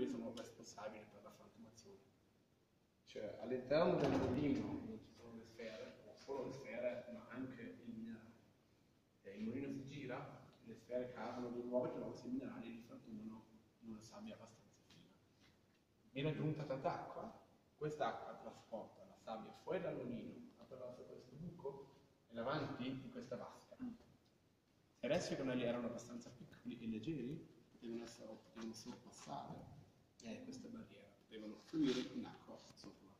quelli sono responsabili per la frantumazione. Cioè all'interno del mulino non ci sono le sfere, o solo le sfere, ma anche il mulino si gira, le sfere cavano di nuovo questi minerali e li frantumano in una sabbia abbastanza fina. Viene aggiunta tanta acqua, quest'acqua trasporta la sabbia fuori dal mulino attraverso questo buco e avanti in questa vasca. Se adesso i granelli erano abbastanza piccoli e leggeri, potevano sorpassare questa barriera, potevano fluire in acqua sopra.